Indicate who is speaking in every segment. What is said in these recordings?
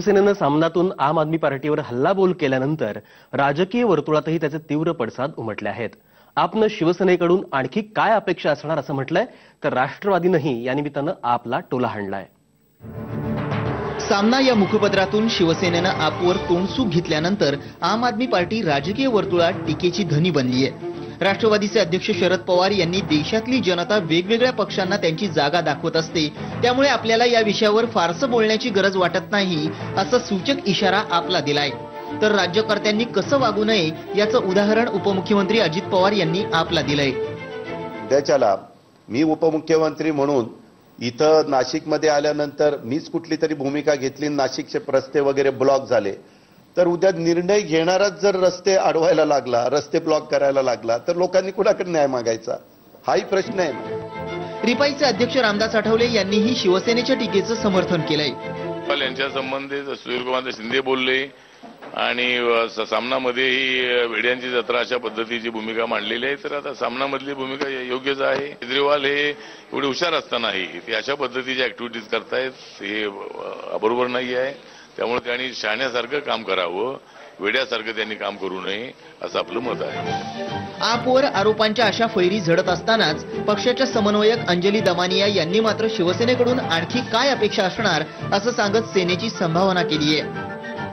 Speaker 1: शिवसेनेनं सामनातून आम आदमी पार्टीवर हल्लाबोल केल्यानंतर राजकीय वर्तुळातही त्याचे तीव्र पडसाद उमटले आहेत. आपनं शिवसेनेकडून आणखी काय अपेक्षा असणार असं म्हटलंय, तर राष्ट्रवादीनंही या निमित्तानं आपला टोला हाणलाय.
Speaker 2: सामना या मुखपत्रातून शिवसेनेनं आपवर तोंडसूक घेतल्यानंतर आम आदमी पार्टी राजकीय वर्तुळात टीकेची धनी बनली आहे. राष्ट्रवादीचे अध्यक्ष शरद पवार यांनी देशातली जनता वेगवेगळ्या पक्षांना त्यांची जागा दाखवत असते, त्यामुळे आपल्याला या विषयावर फारसं बोलण्याची गरज वाटत नाही असा सूचक इशारा आपला दिलाय. तर राज्यकर्त्यांनी कसं वागू नये याचं उदाहरण उपमुख्यमंत्री अजित पवार यांनी आपला दिलंय.
Speaker 3: त्याच्याला मी उपमुख्यमंत्री म्हणून इथं नाशिकमध्ये आल्यानंतर मीच कुठली तरी भूमिका घेतली, नाशिकचे रस्ते वगैरे ब्लॉक झाले, तर उद्या निर्णय घेणाराच जर रस्ते अडवायला लागला, रस्ते ब्लॉक करायला लागला, तर लोकांनी कुणाकडे न्याय मागायचा? हाही प्रश्न आहे.
Speaker 2: रिपाईचे अध्यक्ष रामदास आठवले यांनीही शिवसेनेच्या टीकेचं समर्थन केलंय.
Speaker 4: यांच्या संबंधित सुधीरकुमार शिंदे बोलले आणि सामनामध्येही भेड्यांची जत्रा अशा पद्धतीची भूमिका मांडलेली आहे. तर आता सामनामधली भूमिका योग्यच आहे. केजरीवाल हे एवढे हुशार असतानाही ते अशा पद्धतीच्या ऍक्टिव्हिटीज करतायत, हे बरोबर नाही आहे. त्यामुळे त्यांनी शहाण्यासारखं काम करावं, वेड्यासारखं त्यांनी काम करू नये असं आपलं मत आहे.
Speaker 2: आपवर आरोपांच्या अशा फैरी झडत असतानाच पक्षाच्या समन्वयक अंजली दमानिया यांनी मात्र शिवसेनेकडून आणखी काय अपेक्षा असणार असं सांगत सेनेची संभावना केली आहे.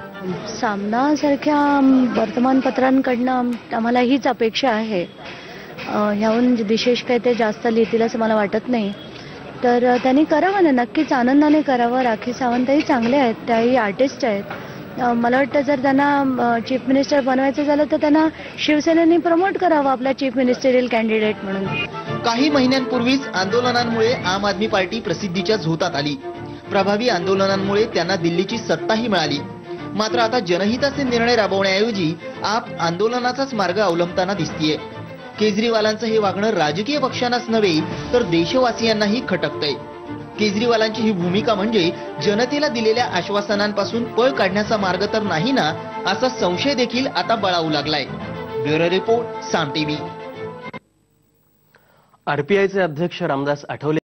Speaker 5: सामनासारख्या वर्तमानपत्रांकडनं आम्हाला हीच अपेक्षा आहे. ह्याहून विशेष काही ते जास्त लिहितील असं मला वाटत नाही. तर त्यांनी करावं ना, नक्कीच आनंदाने करावं. राखी सावंतही चांगले आहेत, त्याही आर्टिस्ट आहेत. मला वाटतं जर त्यांना चीफ मिनिस्टर बनवायचं झालं तर त्यांना शिवसेनेने प्रमोट करावं आपला चीफ मिनिस्टरियल कॅन्डिडेट म्हणून.
Speaker 2: काही महिन्यांपूर्वीच आंदोलनांमुळे आम आदमी पार्टी प्रसिद्धीच्या झोतात आली. प्रभावी आंदोलनांमुळे त्यांना दिल्लीची सत्ताही मिळाली. मात्र आता जनहिताचे निर्णय राबवण्याऐवजी आप आंदोलनाचाच मार्ग अवलंबताना दिसतीये. केजरीवालांचं हे वागणं राजकीय पक्षांनाच नव्हे तर देशवासियांनाही खटकतंय. केजरीवालांची ही भूमिका म्हणजे जनतेला दिलेल्या आश्वासनांपासून पळ काढण्याचा मार्ग तर नाही ना, असा संशय देखील आता बळावू लागलाय. Bureau report, Saam TV.
Speaker 1: आरपीआयचे अध्यक्ष रामदास आठवले